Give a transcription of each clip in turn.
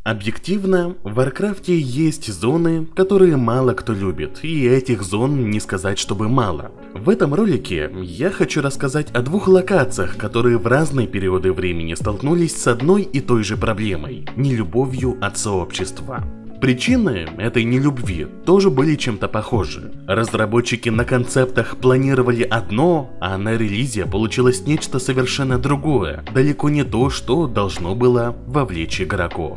Объективно, в Варкрафте есть зоны, которые мало кто любит, и этих зон не сказать, чтобы мало. В этом ролике я хочу рассказать о двух локациях, которые в разные периоды времени столкнулись с одной и той же проблемой – нелюбовью от сообщества. Причины этой нелюбви тоже были чем-то похожи. Разработчики на концептах планировали одно, а на релизе получилось нечто совершенно другое, далеко не то, что должно было вовлечь игроков.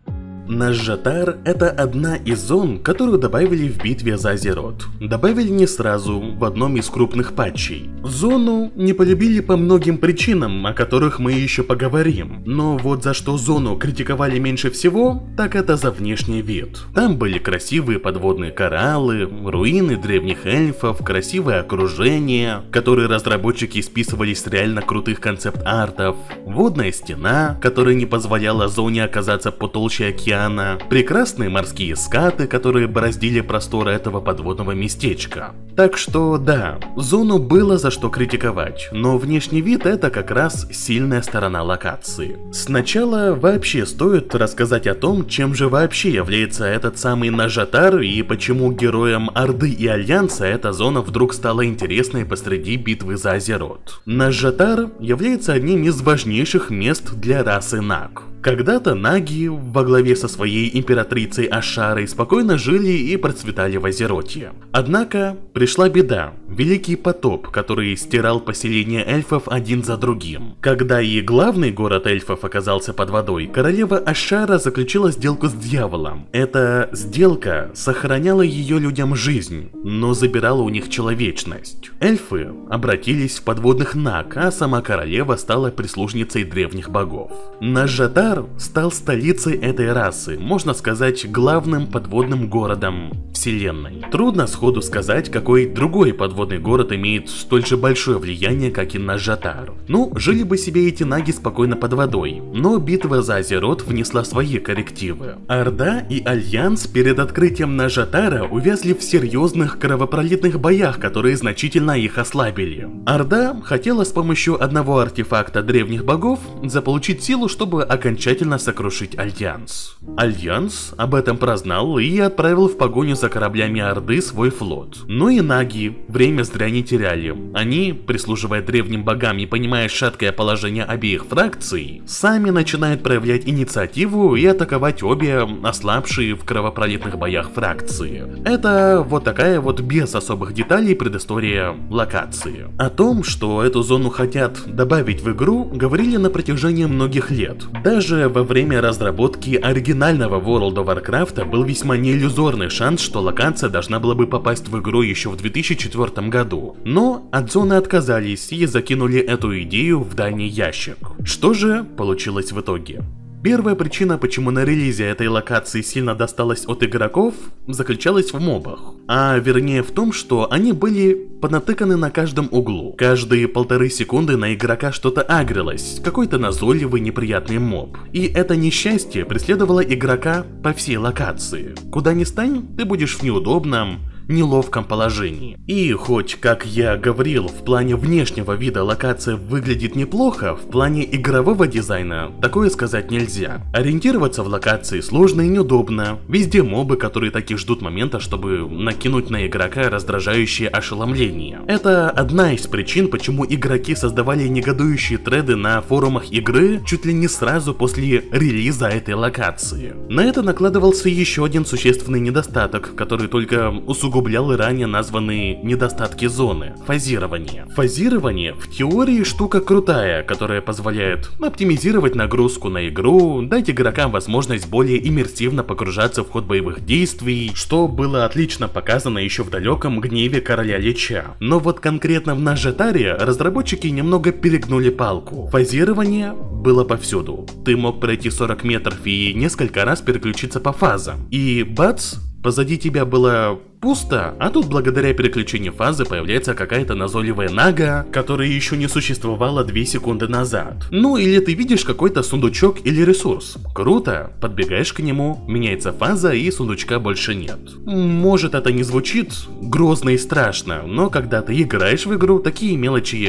Назжатар — это одна из зон, которую добавили в битве за Азерот. Добавили не сразу, в одном из крупных патчей. Зону не полюбили по многим причинам, о которых мы еще поговорим. Но вот за что зону критиковали меньше всего, так это за внешний вид. Там были красивые подводные кораллы, руины древних эльфов, красивое окружение, которые разработчики списывали с реально крутых концепт-артов, водная стена, которая не позволяла зоне оказаться потолще океана, прекрасные морские скаты, которые бороздили просторы этого подводного местечка. Так что да, зону было за что критиковать, но внешний вид — это как раз сильная сторона локации. Сначала вообще стоит рассказать о том, чем же вообще является этот самый Назжатар и почему героям Орды и Альянса эта зона вдруг стала интересной посреди битвы за Азерот. Назжатар является одним из важнейших мест для расы Наг. Когда-то наги во главе со своей императрицей Ашарой спокойно жили и процветали в Азероте. Однако пришла беда, великий потоп, который стирал поселения эльфов один за другим. Когда и главный город эльфов оказался под водой, королева Ашара заключила сделку с дьяволом. Эта сделка сохраняла ее людям жизнь, но забирала у них человечность. Эльфы обратились в подводных наг, а сама королева стала прислужницей древних богов. Назжатар стал столицей этой расы, можно сказать, главным подводным городом вселенной. Трудно сходу сказать, какой другой подводный город имеет столь же большое влияние, как и Назжатар. Ну, жили бы себе эти наги спокойно под водой, но битва за Азерот внесла свои коррективы. Орда и Альянс перед открытием Назжатара увязли в серьезных кровопролитных боях, которые значительно их ослабили. Орда хотела с помощью одного артефакта древних богов заполучить силу, чтобы окончательно сокрушить Альянс. Альянс об этом прознал и отправил в погоню за кораблями Орды свой флот. Ну и наги время зря не теряли. Они, прислуживая древним богам и понимая шаткое положение обеих фракций, сами начинают проявлять инициативу и атаковать обе ослабшие в кровопролитных боях фракции. Это вот такая вот без особых деталей предыстория локации. О том, что эту зону хотят добавить в игру, говорили на протяжении многих лет. Даже во время разработки оригинального World of Warcraft был весьма неиллюзорный шанс, что локация должна была бы попасть в игру еще в 2004 году. Но от зоны отказались и закинули эту идею в дальний ящик. Что же получилось в итоге? Первая причина, почему на релизе этой локации сильно досталось от игроков, заключалась в мобах. А вернее в том, что они были понатыканы на каждом углу. Каждые 1,5 секунды на игрока что-то агрилось, какой-то назойливый неприятный моб. И это несчастье преследовало игрока по всей локации. Куда ни стань, ты будешь в неудобном, неловком положении. И хоть, как я говорил, в плане внешнего вида локация выглядит неплохо, в плане игрового дизайна такое сказать нельзя. Ориентироваться в локации сложно и неудобно. Везде мобы, которые таки ждут момента, чтобы накинуть на игрока раздражающее ошеломление. Это одна из причин, почему игроки создавали негодующие треды на форумах игры чуть ли не сразу после релиза этой локации. На это накладывался еще один существенный недостаток, который только усугублял и ранее названные недостатки зоны – фазирование. Фазирование в теории штука крутая, которая позволяет оптимизировать нагрузку на игру, дать игрокам возможность более иммерсивно погружаться в ход боевых действий, что было отлично показано еще в далеком гневе Короля Лича. Но вот конкретно в Назжатаре разработчики немного перегнули палку. Фазирование было повсюду. Ты мог пройти 40 метров и несколько раз переключиться по фазам. И бац! Позади тебя было пусто, а тут благодаря переключению фазы появляется какая-то назойливая нага, которая еще не существовала 2 секунды назад. Ну или ты видишь какой-то сундучок или ресурс. Круто, подбегаешь к нему, меняется фаза и сундучка больше нет. Может, это не звучит грозно и страшно, но когда ты играешь в игру, такие мелочи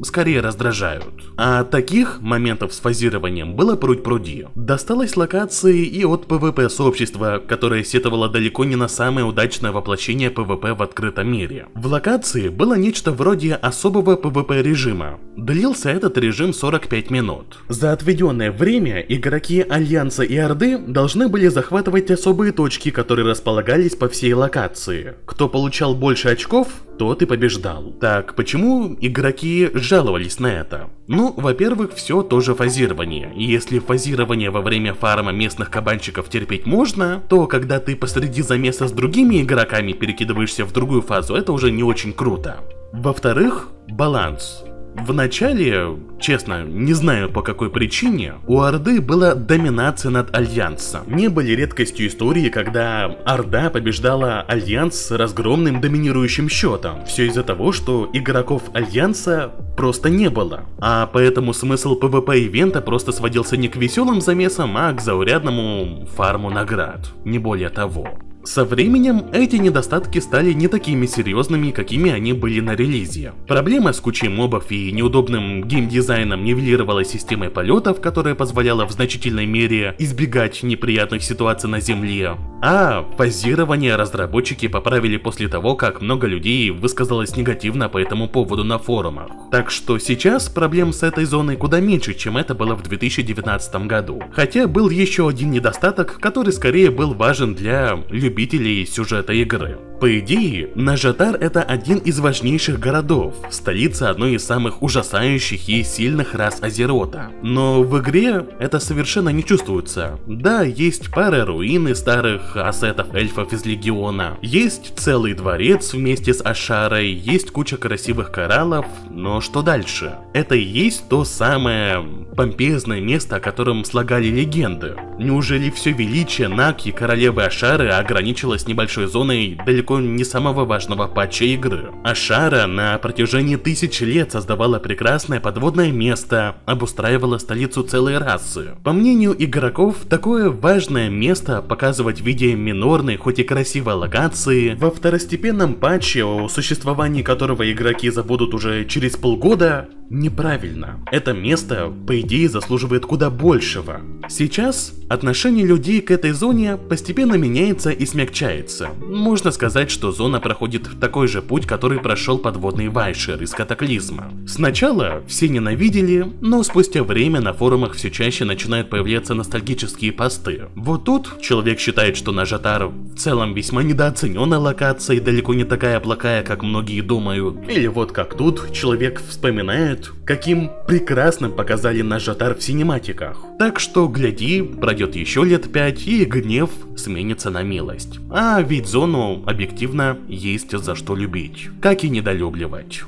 скорее раздражают. А таких моментов с фазированием было пруд-пруди. Досталось локации и от PvP-сообщества, которое сетовало далеко не на самое удачное воплощение PvP в открытом мире. В локации было нечто вроде особого PvP-режима. Длился этот режим 45 минут. За отведенное время игроки Альянса и Орды должны были захватывать особые точки, которые располагались по всей локации. Кто получал больше очков, тот и побеждал. Так, почему игроки жаловались на это? Ну, во-первых, все тоже фазирование. И если фазирование во время фарма местных кабанчиков терпеть можно, то когда ты посреди замеса с другими игроками перекидываешься в другую фазу, это уже не очень круто. Во-вторых, баланс. В начале, честно, не знаю по какой причине, у Орды была доминация над Альянсом. Не были редкостью истории, когда Орда побеждала Альянс с разгромным доминирующим счетом. Все из-за того, что игроков Альянса просто не было. А поэтому смысл PvP-ивента просто сводился не к веселым замесам, а к заурядному фарму наград. Не более того. Со временем эти недостатки стали не такими серьезными, какими они были на релизе. Проблема с кучей мобов и неудобным геймдизайном нивелировалась системой полетов, которая позволяла в значительной мере избегать неприятных ситуаций на земле. А фазирование разработчики поправили после того, как много людей высказалось негативно по этому поводу на форумах. Так что сейчас проблем с этой зоной куда меньше, чем это было в 2019 году. Хотя был еще один недостаток, который скорее был важен для любителей сюжета игры. По идее, Нажатар — это один из важнейших городов, столица одной из самых ужасающих и сильных рас Азерота. Но в игре это совершенно не чувствуется. Да, есть пара руин старых ассетов эльфов из Легиона, есть целый дворец вместе с Ашарой, есть куча красивых кораллов, но что дальше? Это и есть то самое помпезное место, о котором слагали легенды. Неужели все величие Наки, королевы Ашары, ограничилось небольшой зоной далеко не самого важного патча игры? Ашара на протяжении 1000 лет создавала прекрасное подводное место, обустраивала столицу целой расы. По мнению игроков, такое важное место показывать в виде минорной, хоть и красивой локации, во второстепенном патче, о существовании которого игроки забудут уже через полгода, неправильно. Это место, по идее, заслуживает куда большего. Сейчас отношение людей к этой зоне постепенно меняется и смягчается. Можно сказать, что зона проходит такой же путь, который прошел подводный Вайшер из Катаклизма. Сначала все ненавидели, но спустя время на форумах все чаще начинают появляться ностальгические посты. Вот тут человек считает, что Нажатар в целом весьма недооцененная локация и далеко не такая плохая, как многие думают. Или вот как тут человек вспоминает, каким прекрасным показали Нажатар в синематиках. Так что, гляди, пройдет еще лет 5 и гнев сменится на милость. А ведь зону объективно есть за что любить, как и недолюбливать.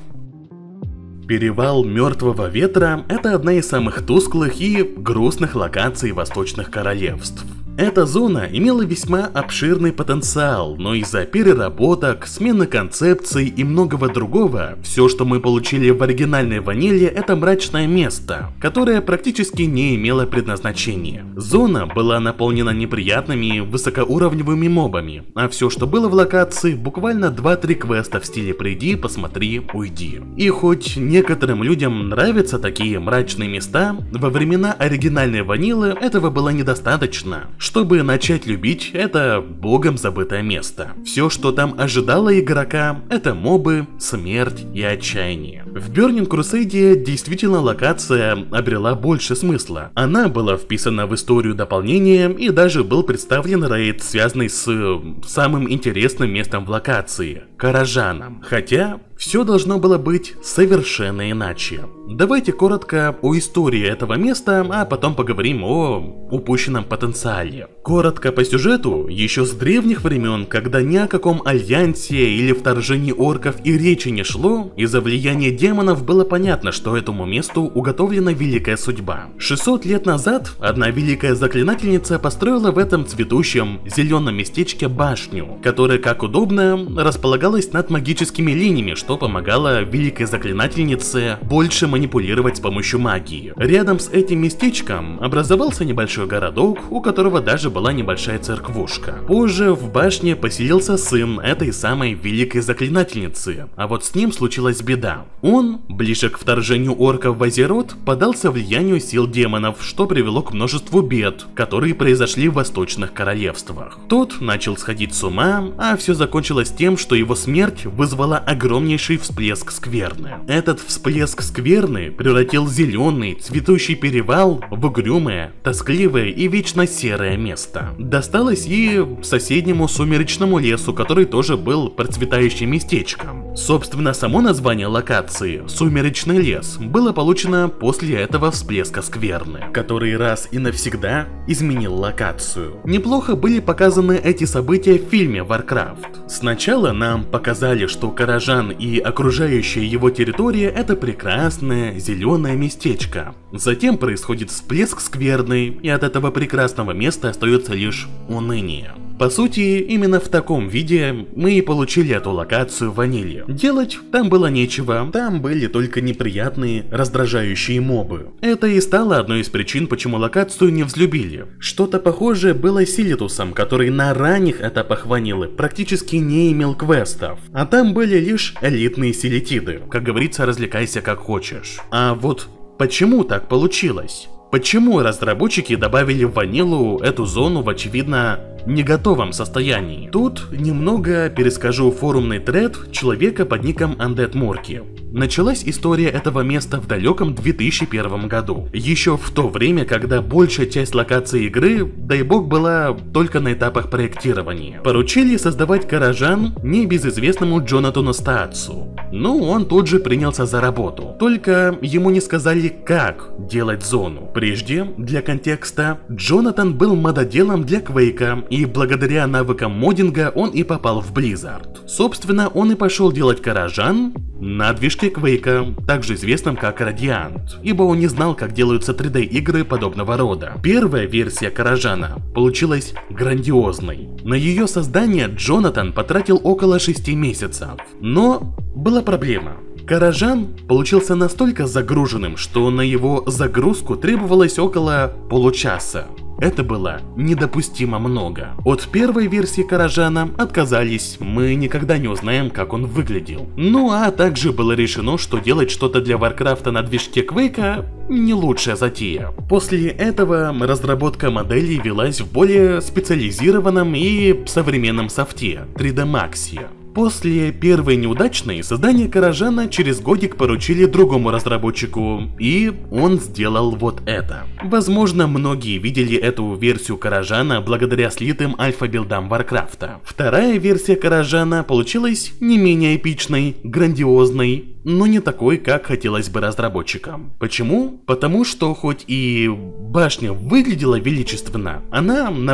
Перевал Мертвого Ветра — это одна из самых тусклых и грустных локаций Восточных Королевств. Эта зона имела весьма обширный потенциал, но из-за переработок, смены концепций и многого другого, все, что мы получили в оригинальной ваниле, это мрачное место, которое практически не имело предназначения. Зона была наполнена неприятными высокоуровневыми мобами, а все, что было в локации, буквально 2-3 квеста в стиле «приди, посмотри, уйди». И хоть некоторым людям нравятся такие мрачные места, во времена оригинальной ванилы этого было недостаточно. Чтобы начать любить это богом забытое место. Все, что там ожидало игрока, это мобы, смерть и отчаяние. В Burning Crusade действительно локация обрела больше смысла. Она была вписана в историю дополнения и даже был представлен рейд, связанный с самым интересным местом в локации — Каражаном. Хотя все должно было быть совершенно иначе. Давайте коротко о истории этого места, а потом поговорим о упущенном потенциале. Коротко по сюжету, еще с древних времен, когда ни о каком альянсе или вторжении орков и речи не шло, из-за влияния демонов было понятно, что этому месту уготовлена великая судьба. 600 лет назад одна великая заклинательница построила в этом цветущем зеленом местечке башню, которая, как удобно, располагалась располагалось над магическими линиями, что помогало великой заклинательнице больше манипулировать с помощью магии. Рядом с этим местечком образовался небольшой городок, у которого даже была небольшая церквушка. Позже в башне поселился сын этой самой великой заклинательницы, а вот с ним случилась беда. Он, ближе к вторжению орков в Азерот, поддался влиянию сил демонов, что привело к множеству бед, которые произошли в восточных королевствах. Тот начал сходить с ума, а все закончилось тем, что его смерть вызвала огромнейший всплеск скверны. Этот всплеск скверны превратил зеленый, цветущий перевал в угрюмое, тоскливое и вечно серое место. Досталось и соседнему сумеречному лесу, который тоже был процветающим местечком. Собственно, само название локации «Сумеречный лес» было получено после этого всплеска скверны, который раз и навсегда изменил локацию. Неплохо были показаны эти события в фильме Warcraft. Сначала нам показали, что Каражан и окружающая его территория — это прекрасное зеленое местечко. Затем происходит всплеск скверны, и от этого прекрасного места остается лишь уныние. По сути, именно в таком виде мы и получили эту локацию Ванили. Делать там было нечего, там были только неприятные, раздражающие мобы. Это и стало одной из причин, почему локацию не взлюбили. Что-то похожее было с Силитусом, который на ранних этапах Ванилы практически не имел квестов, а там были лишь элитные силитиды. Как говорится, развлекайся как хочешь. А вот почему так получилось? Почему разработчики добавили в ванилу эту зону в очевидно не готовом состоянии? Тут немного перескажу форумный тред человека под ником Undead Murky. Началась история этого места в далеком 2001 году. Еще в то время, когда большая часть локаций игры, дай бог, была только на этапах проектирования. Поручили создавать Каражан небезызвестному Джонатану Стаатсу. Ну, он тут же принялся за работу. Только ему не сказали, как делать зону. Прежде, для контекста, Джонатан был мододелом для Квейка, и благодаря навыкам моддинга он и попал в Blizzard. Собственно, он и пошел делать Каражан на движке Квейка, также известном как Радиант, ибо он не знал, как делаются 3D игры подобного рода. Первая версия Каражана получилась грандиозной. На ее создание Джонатан потратил около 6 месяцев. Но была проблема. Каражан получился настолько загруженным, что на его загрузку требовалось около получаса. Это было недопустимо много. От первой версии Каражана отказались, мы никогда не узнаем, как он выглядел. Ну а также было решено, что делать что-то для Варкрафта на движке Квейка не лучшая затея. После этого разработка моделей велась в более специализированном и современном софте 3D Max. После первой неудачной создание Каражана через годик поручили другому разработчику, и он сделал вот это. Возможно, многие видели эту версию Каражана благодаря слитым альфа-билдам Варкрафта. Вторая версия Каражана получилась не менее эпичной, грандиозной, но не такой, как хотелось бы разработчикам. Почему? Потому что хоть и башня выглядела величественно, она на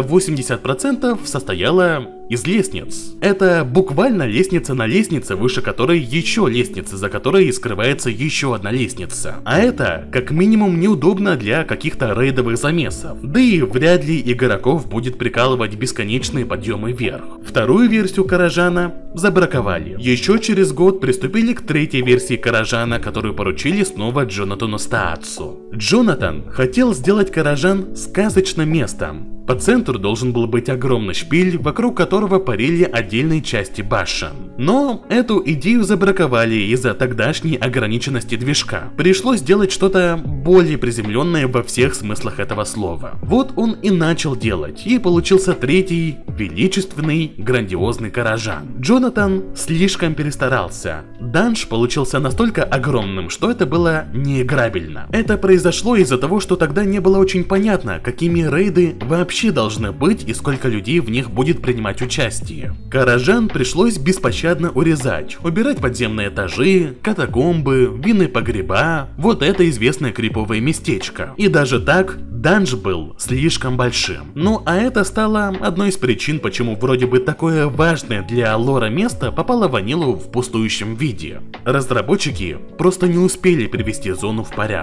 80% состояла из лестниц. Это буквально лестница на лестнице, выше которой еще лестница, за которой скрывается еще одна лестница. А это, как минимум, неудобно для каких-то рейдовых замесов. Да и вряд ли игроков будет прикалывать бесконечные подъемы вверх. Вторую версию Каражана забраковали. Еще через год приступили к третьей версии Каражана, которую поручили снова Джонатану Стаатсу. Джонатан хотел сделать Каражан сказочным местом. По центру должен был быть огромный шпиль, вокруг которого парили отдельные части башен. Но эту идею забраковали из-за тогдашней ограниченности движка. Пришлось делать что-то более приземленное во всех смыслах этого слова. Вот он и начал делать, и получился третий, величественный, грандиозный Каражан. Джонатан слишком перестарался. Данж получился настолько огромным, что это было неиграбельно. Это произошло из-за того, что тогда не было очень понятно, какими рейды вообще должны быть и сколько людей в них будет принимать участие. Каражан пришлось беспощадно урезать, убирать подземные этажи, катакомбы, винные погреба, вот это известное криповое местечко. И даже так, данж был слишком большим. Ну а это стало одной из причин, почему вроде бы такое важное для лора место попало в ванилу в пустующем виде. Разработчики просто не успели привести зону в порядок.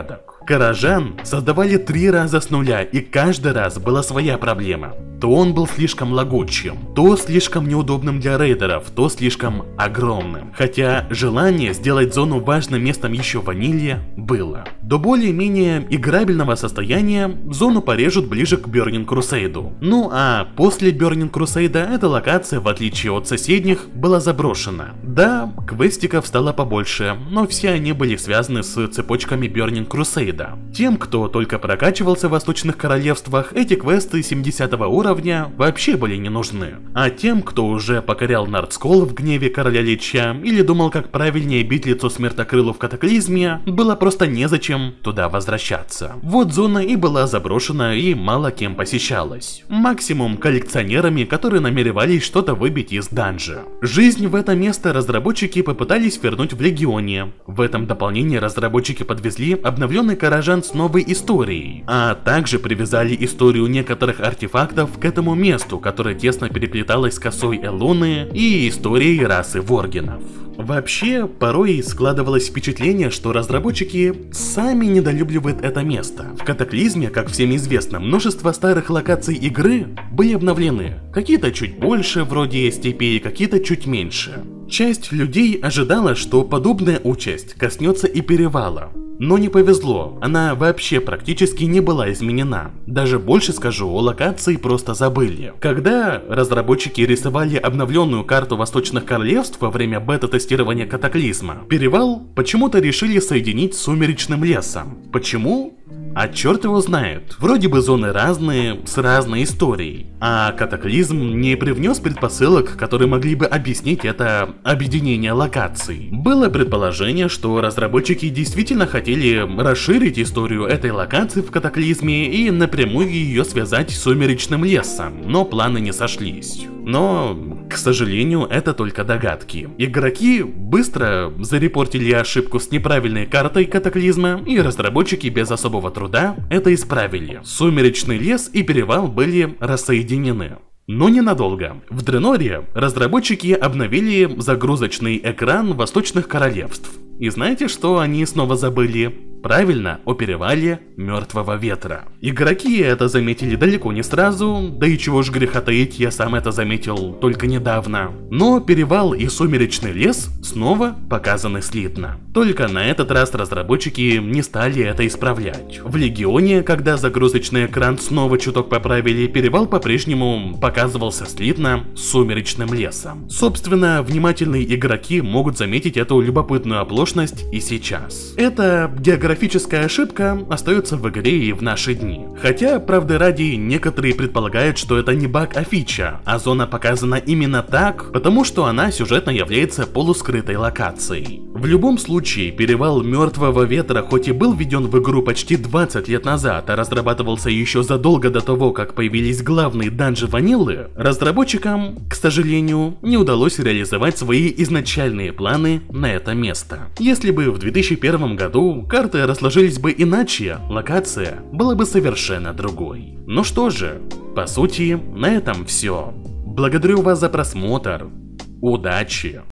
Каражан создавали 3 раза с нуля, и каждый раз была своя проблема. То он был слишком лагучим, то слишком неудобным для рейдеров, то слишком огромным. Хотя желание сделать зону важным местом еще в ванилье было. До более-менее играбельного состояния зону порежут ближе к Burning Crusade. Ну а после Burning Crusade эта локация, в отличие от соседних, была заброшена. Да, квестиков стало побольше, но все они были связаны с цепочками Burning Crusade. Тем, кто только прокачивался в Восточных Королевствах, эти квесты 70 уровня вообще были не нужны. А тем, кто уже покорял Нардскол в гневе Короля Лича или думал, как правильнее бить лицо Смертокрылу в Катаклизме, было просто незачем туда возвращаться. Вот зона и была заброшена и мало кем посещалась. Максимум коллекционерами, которые намеревались что-то выбить из данжа. Жизнь в это место разработчики попытались вернуть в Легионе. В этом дополнении разработчики подвезли обновленный Каражан с новой историей, а также привязали историю некоторых артефактов к этому месту, которое тесно переплеталось с косой Элуны и историей расы Воргенов. Вообще, порой складывалось впечатление, что разработчики сами недолюбливают это место. В Катаклизме, как всем известно, множество старых локаций игры были обновлены. Какие-то чуть больше, вроде степей, какие-то чуть меньше. Часть людей ожидала, что подобная участь коснется и Перевала. Но не повезло, она вообще практически не была изменена. Даже больше скажу, о локации просто забыли. Когда разработчики рисовали обновленную карту Восточных Королевств во время бета-тестирования Катаклизма, Перевал почему-то решили соединить с Сумеречным лесом. Почему? А черт его знает. Вроде бы зоны разные, с разной историей. А Катаклизм не привнес предпосылок, которые могли бы объяснить это объединение локаций. Было предположение, что разработчики действительно хотели расширить историю этой локации в Катаклизме и напрямую ее связать с Сумеречным лесом, но планы не сошлись. Но, к сожалению, это только догадки. Игроки быстро зарепортили ошибку с неправильной картой Катаклизма, и разработчики без особого труда это исправили. Сумеречный лес и Перевал были рассоединены. Но ненадолго. В Дреноре разработчики обновили загрузочный экран Восточных Королевств. И знаете, что они снова забыли? Правильно, о Перевале Мертвого Ветра. Игроки это заметили далеко не сразу, да и чего ж греха таить, я сам это заметил только недавно. Но Перевал и Сумеречный лес снова показаны слитно. Только на этот раз разработчики не стали это исправлять. В Легионе, когда загрузочный экран снова чуток поправили, Перевал по-прежнему показывался слитно с Сумеречным лесом. Собственно, внимательные игроки могут заметить эту любопытную оплошность и сейчас. Это географическая ошибка остается в игре и в наши дни. Хотя, правды ради, некоторые предполагают, что это не баг, а фича, а зона показана именно так, потому что она сюжетно является полускрытой локацией. В любом случае, Перевал Мертвого Ветра хоть и был введен в игру почти 20 лет назад, а разрабатывался еще задолго до того, как появились главные данжи ваниллы, разработчикам, к сожалению, не удалось реализовать свои изначальные планы на это место. Если бы в 2001 году карты расложились бы иначе, локация была бы совершенно другой. Ну что же, по сути, на этом все. Благодарю вас за просмотр. Удачи!